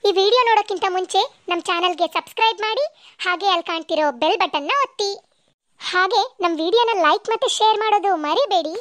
ಈ ವಿಡಿಯೋ ನೋಡೋಕ್ಕಿಂತ ಮುಂಚೆ ನಮ್ಮ ಚಾನೆಲ್ಗೆ ಸಬ್ಸ್ಕ್ರೈಬ್ ಮಾಡಿ, ಹಾಗೆ ಅಲ್ಲಿ ಕಾಣ್ತಿರೋ ಬೆಲ್ ಬಟನ್ನ ಒತ್ತಿ. ಹಾಗೆ ನಮ್ಮ ವಿಡಿಯೋನ ಲೈಕ್ ಮತ್ತೆ ಶೇರ್ ಮಾಡೋದು ಮರಿಬೇಡಿ.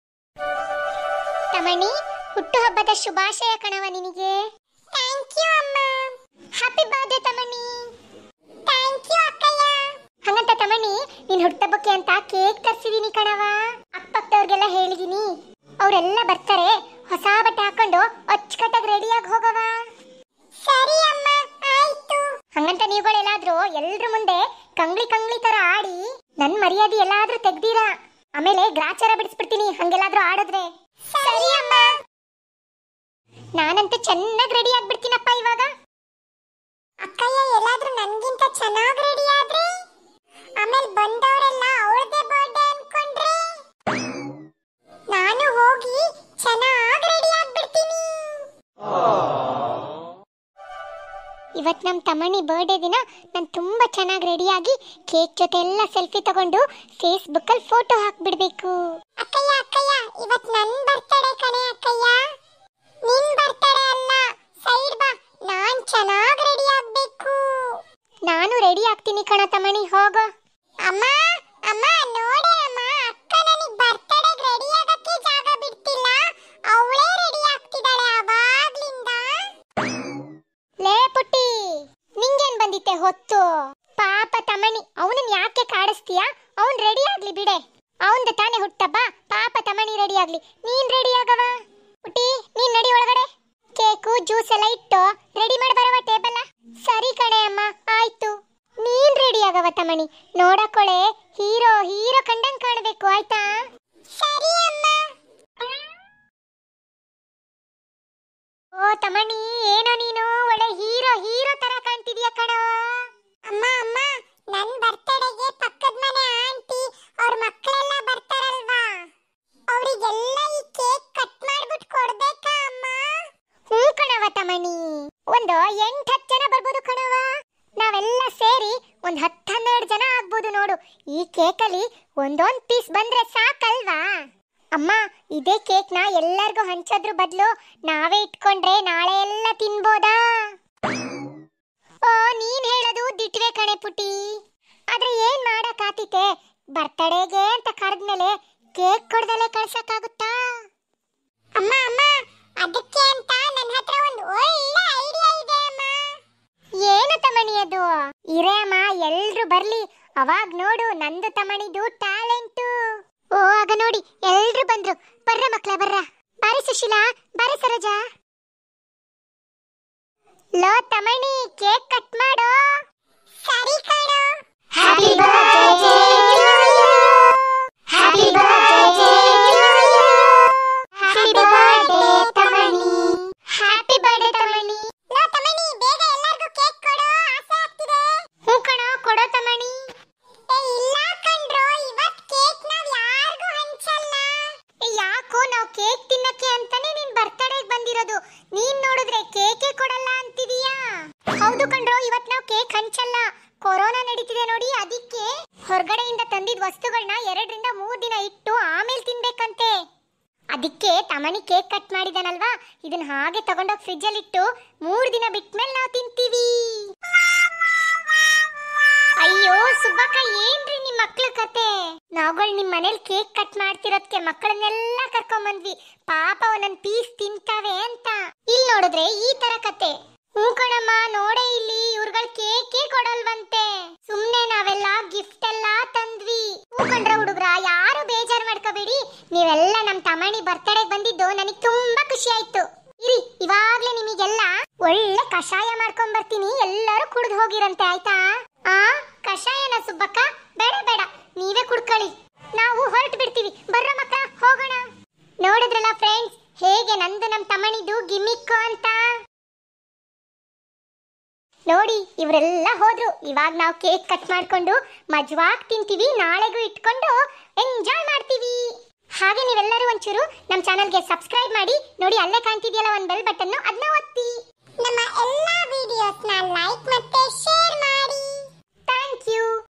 ತಮಣಿ, ಹುಟ್ಟುಹಬ್ಬದ ಶುಭಾಶಯ ಕಣವ ನಿನಗೆ. ಥ್ಯಾಂಕ್ ಯು ಅಮ್ಮ. ಹ್ಯಾಪಿ ಬರ್ತ್ಡೇ ತಮಣಿ. ಥ್ಯಾಂಕ್ ಯು ಅಕ್ಕಯ್ಯ. ಹಂಗಂತ ತಮಣಿ, ನಿನ್ನ ಹುಟ್ಟುಹಬ್ಬಕ್ಕೆ ಅಂತ ಕೇಕ್ ತರಿಸಿದೀನಿ ಕಣವ. ಅಕ್ಕಪಕ್ಕದವ್ರಿಗೆಲ್ಲ ಹೇಳಿದೀನಿ, ಅವರೆಲ್ಲ ಬರ್ತಾರೆ. ಹೊಸ ಬಟ್ಟೆ ಹಾಕೊಂಡು ಅಚ್ಚುಕಟ್ಟಾಗಿ ರೆಡಿಯಾಗಿ ಹೋಗವ. ಸರಿ ಅಮ್ಮ, ಆಯ್ತು. ಹಂಗಂತ ನೀವುಗಳೆಲ್ಲಾದ್ರೂ ಎಲ್ರ ಮುಂದೆ ಕಂಗ್ಳಿ ಕಂಗ್ಳಿ ತರ ಆಡಿ ನನ್ ಮರ್ಯಾದೆ ಎಲ್ಲಾದ್ರೂ ತೆಗ್ದೀರಾ, ಆಮೇಲೆ ಗ್ರಾಚಾರ ಬಿಡಿಸ್ಬಿಡ್ತೀನಿ ಹಂಗೆಲ್ಲಾದ್ರೂ ಆಡಿದ್ರೆ. ಸರಿ ಅಮ್ಮ. ನಾನಂತೂ ಚೆನ್ನಾಗಿ ರೆಡಿ ಆಗ್ಬಿಡ್ತೀನಪ್ಪ ಇವಾಗ. ಅಕ್ಕಯ್ಯ ಎಲ್ಲಾದ್ರೂ ನನ್ಗಿಂತ ಚೆನ್ನಾಗಿ ರೆಡಿ ಆದ್ರೆ ಆಮೇಲೆ ಬಂದವರೆಲ್ಲ ಅವಳದೇ ಬರ್ಡೇ ಅನ್ಕೊಂಡ್ರೆ ನಾನು ಹೋಗಿ ಚೆನ್ನಾಗಿ ರೆಡಿ ಆಗ್ಬಿಡ್ತೀನಿ. ಇವತ್ತು ನಮ್ಮ ತಮ್ಮಣ್ಣಿ ಬರ್ಡೇ ದಿನ ನಾನು ತುಂಬಾ ಚೆನ್ನಾಗಿ ರೆಡಿಯಾಗಿ ಕೇಕ್ ಜೊತೆ ಎಲ್ಲ ಸೆಲ್ಫಿ ತಗೊಂಡು ಫೇಸ್ಬುಕ್ ಅಲ್ಲಿ ಫೋಟೋ ಹಾಕ್ಬಿಡ್ಬೇಕು. ಅಕ್ಕಯ್ಯ ಅಕ್ಕಯ್ಯ, ಇವತ್ತು ನನ್ನ ಬರ್ತಡೇ ಕಣೆ ಅಕ್ಕಯ್ಯ. ನಿನ್ ಬರ್ತಡೇ ಅಲ್ಲ, ಸೈಡ್ ಬಾ, ನಾನ್ ಚೆನ್ನಾಗಿ ರೆಡಿ ಆಗ್ಬೇಕು. ನಾನು ರೆಡಿ ಆಗ್ತೀನಿ ಕಣ ತಮ್ಮಣ್ಣಿ, ಹೋಗೋ. ಅಮ್ಮ ಅಮ್ಮ ನೋಡೆ ಅಮ್ಮ, ಅಕ್ಕ ನನಗೆ ಬರ್ತಡೇಗೆ ರೆಡಿ ಆಗಕ್ಕೆ ಜಾಗ ಬಿಡ್ತಿಲ್ಲ, ಅವಳೇ ರೆಡಿ ಆಗ್ತಿದ್ದಾಳೆ ಅವಾಗ್ಲಿಂದ. ಲೇ ಪುಟ್ಟಿ, ನಿಂಗೇನ್ ಬಂದಿತ್ತೆ ಹೊತ್ತು? ಪಾಪ ತಮ್ಮಣಿ, ಅವನನ್ನ ಯಾಕೆ ಕಾಡಿಸ್ತೀಯಾ? ಅವನ್ ರೆಡಿ ಆಗ್ಲಿ ಬಿಡೆ, ಅವಂದ ತಾನೇ ಹುಟ್ಟಬ್ಬ. ಪಾಪ ತಮ್ಮಣಿ ರೆಡಿ ಆಗ್ಲಿ, ನೀನ್ ರೆಡಿ ಆಗವ. ಪುಟ್ಟಿ, ನೀನ್ ನಡಿ ಒಳಗಡೆ. ಕೇಕು ಜ್ಯೂಸ್ ಎಲ್ಲ ಇಟ್ಟು ರೆಡಿ ಮಾಡಿ ಬರವ ಟೇಬಲ್. ಸರಿ ಕಣೆ ಅಮ್ಮ, ಆಯ್ತು. ನೀನ್ ರೆಡಿ ಆಗವ ತಮ್ಮಣಿ, ನೋಡಕೊಳೆ ಹೀರೋ ಹೀರೋ ಕಂಡಂಗ್ ಕಾಣಬೇಕು, ಆಯ್ತಾ? ಸರಿ ಅಮ್ಮ. ಓ ತಮ್ಮಣ್ಣಿ, ಏನೋ ನೀನು ಒಳ್ಳೆ ಹೀರೋ ಹೀರೋ ತರ ಕಾಣ್ತಿದ್ಯಾ ಕಣೋ. ಅಮ್ಮ ಅಮ್ಮ, ನನ್ ಬರ್ತಡೆಗೆ ಪಕ್ಕದ ಮನೆ ಆಂಟಿ ಅವ್ರ ಮಕ್ಕಳೆಲ್ಲ ಬರ್ತಾರಲ್ವಾ, ಅವರಿಗೆಲ್ಲ ಈ ಕೇಕ್ ಕಟ್ ಮಾಡ್ಬಿಟ್ಟು ಕೊಡ್ಬೇಕಾ ಅಮ್ಮ? ಹ್ಞೂ ಕಣವ ತಮ್ಮಣ್ಣಿ, ಒಂದು 8-10 ಜನ ಬರ್ಬೋದು ಕಣವ. ನಾವೆಲ್ಲ ಸೇರಿ ಒಂದು 10-12 ಜನ ಆಗ್ಬೋದು ನೋಡು. ಈ ಕೇಕಲ್ಲಿ ಒಂದೊಂದು ಪೀಸ್ ಬಂದ್ರೆ ಸಾಕಲ್ವಾ? ಅಮ್ಮ, ಇದೇ ಕೇಕ್ನ ಎಲ್ಲರಿಗೂ ಹಂಚೋದ್ರ ಬದಲು ನಾವೇ ಇಟ್ಕೊಂಡ್ರೆ ನಾಳೆ ಎಲ್ಲ ತಿನ್ಬೋದಾ? ಓ, ನೀನ್ ಹೇಳೋದು ದಿಟ್ವೆ ಕಣೆ ಪುಟಿ, ಆದ್ರೆ ಏನ್ ಮಾಡಕ್ಕಾತಿತೆ? ಬರ್ತಡೇಗೆ ಅಂತ ಕರೆದ್ಮೇಲೆ ಕೇಕ್ ಕೊಡ್ದಲೆ ಕಳ್ಸಕ್ಕಾಗುತ್ತಾ? ಅಮ್ಮ ಅಮ್ಮ, ಅದಕ್ಕೆ ಅಂತ ನನ್ನ ಹತ್ರ ಒಂದು ಒಳ್ಳೆ ಐಡಿಯಾ ಇದೆ ಅಮ್ಮ. ಏನು ತಮ್ಮಣಿ ಅದು? ಇರೇ ಅಮ್ಮ, ಎಲ್ರು ಬರ್ಲಿ, ಅವಾಗ ನೋಡು ನಂದು ತಮ್ಮಣಿದು ಟ್ಯಾಲೆಂಟು. ಓ, ಆಗ ನೋಡಿ ಎಲ್ರು ಬಂದ್ರು. ಬರ್ರ ಮಕ್ಳ ಬರ್ರ. ಬಾರಿ ಸುಶೀಲಾ, ಬಾರಿ ಸರೋಜಾ. ಲೋ ತಮ್ಮಣಿ, ಕೇಕ್ ಕಟ್ ಮಾಡು. ಸರಿ ಕಣೋ. Happy birthday to you. Happy birthday to you. Happy birthday ತಮ್ಮಣಿ. ಹ್ಯಾಪಿ ಬರ್ತ್ಡೇ ತಮ್ಮಣಿ. ಲೋ ತಮ್ಮಣಿ, ಬೇಗ ಎಲ್ಲರಿಗೂ ಕೇಕ್ ಕೊಡು, ಆಸೆ ಆಗ್ತಿದೆ. ಹ್ಞೂ ಕಣೋ, ಕೊಡೋ ತಮ್ಮಣಿ. ಇಲ್ಲ ಕಣ್ರೋ, ಇವತ್ತು ಕೇಕ್ ನಾವ್ ಯಾರಿಗೂ ಹಂಚಲ್ಲ. ಯಾಕೋ, ನಾವು ಕೇಕ್ ತಿನ್ನಕ್ಕೆ ಅಂತಾನೆ ನಿನ್ ಬರ್ತಡೇಗೆ ಬಂದಿರೋದು. ನೀನ್ ನೋಡಿದ್ರೆ ಕೇಕೆ ಕೊಡಲ್ಲ ಅಂತಿದೀಯಾ? ಹೌದು ಕಣ್ರೋ, ಇವತ್ತು ನಾವು ಕೇಕ್ ಹಂಚಲ್ಲ. ಕೊರೋನಾ ನಡೀತಿದೆ ನೋಡಿ, ಅದಕ್ಕೆ ಹೊರಗಡೆಯಿಂದ ತಂದಿದ್ ವಸ್ತುಗಳನ್ನ 2-3 ದಿನ ಇಟ್ಟು ಆಮೇಲೆ ತಿನ್ಬೇಕಂತೆ. ಅದಕ್ಕೆ ತಮ್ಮಣಿ ಕೇಕ್ ಕಟ್ ಮಾಡಿದಾನಲ್ವಾ, ಇದನ್ನ ಹಾಗೆ ತಗೊಂಡೋಗಿ ಫ್ರಿಜ್ ಅಲ್ಲಿ ಇಟ್ಟು 3 ದಿನ ಬಿಟ್ಮೇಲೆ ನಾವು ತಿಂತೀವಿ. ಅಯ್ಯೋ ಸುಬ್ಬಕ್ಕ, ಏನ್ರಿ ನಿಮ್ ಮಕ್ಳ ಕತೆ? ನಾವುಗಳು ನಿಮ್ ಮನೇಲಿ ಕೇಕ್ ಕಟ್ ಮಾಡ್ತಿರೋದಕ್ಕೆ ಮಕ್ಕಳನ್ನೆಲ್ಲ ಕರ್ಕೊಂಡ್ ಬಂದ್ವಿ, ಪಾಪ ಒಂದೊಂದ್ ಪೀಸ್ ತಿಂತಾವೆ ಅಂತ. ಇಲ್ಲಿ ನೋಡಿದ್ರೆ ಈ ತರ ಕತೆ. ಹ್ಞೂ ಕಣಮ್ಮ, ನೋಡೇ ಇಲ್ಲಿ ಇವ್ರುಗಳು ಕೇಕೇ ಕೊಡಲ್ವಂತೆ. ಸುಮ್ನೆ ನಾವೆಲ್ಲ ಗಿಫ್ಟ್ ಎಲ್ಲ ತಂದ್ವಿ. ಹ್ಞೂ ಕಣ್ರ ಹುಡುಗ್ರ, ಯಾರು ಬೇಜಾರು ಮಾಡ್ಕೋಬೇಡಿ. ನೀವೆಲ್ಲ ನಮ್ ತಮ್ಮಣಿ ಬರ್ತಡೆಗೆ ಬಂದಿದ್ದು ನನಗೆ ತುಂಬಾ ಖುಷಿ ಆಯ್ತು. ಇರಿ, ಇವಾಗ್ಲೇ ನಿಮಗೆಲ್ಲ ಒಳ್ಳೆ ಕಷಾಯ ಮಾಡ್ಕೊಂಡ್ ಬರ್ತೀನಿ, ಎಲ್ಲರೂ ಕುಡ್ದು ಹೋಗಿರಂತೆ, ಆಯ್ತಾ? ಆ ಕಷಾಯನ ಸುಬ್ಬಕ್ಕ? ಬೇಡ ಬೇಡ, ನೀವೇ ಕುಡ್ಕೊಳ್ಳಿ, ನಾವು ಹೊರಟು ಬಿಡ್ತೀವಿ. ಬರ್ರ ಮಕ್ಕ, ಹೋಗೋಣ. ನೋಡಿದ್ರಲ್ಲ ಫ್ರೆಂಡ್ಸ್, ಹೇಗೆ ನಂದು ನಮ್ ತಮ್ಮಣಿದು ಗಿಮಿಕ್ಕು ಅಂತ. ನೋಡಿ, ಇವರೆಲ್ಲ ಹೋದ್ರು. ಇವಾಗ ನಾವು ಕೇಕ್ ಕಟ್ ಮಾಡ್ಕೊಂಡು ಮಜವಾಗಿ ತಿಂತೀವಿ, ನಾಳೆಗೂ ಇಟ್ಕೊಂಡು ಎಂಜಾಯ್ ಮಾಡ್ತೀವಿ. ಹಾಗೆ ನೀವೆಲ್ಲರೂ ಒಂಚೂರು ನಮ್ಮ ಚಾನಲ್ಗೆ ಸಬ್ಸ್ಕ್ರೈಬ್ ಮಾಡಿ. ನೋಡಿ, ಅಲ್ಲೇ ಕಾಣ್ತಿದೆಯಲ್ಲ ಒಂದು ಬೆಲ್ ಬಟನ್, ಅದನ್ನ ಒತ್ತಿ. ನಮ್ಮ ಎಲ್ಲಾ ವಿಡಿಯೋಸ್ನ ಲೈಕ್ ಮತ್ತೆ ಶೇರ್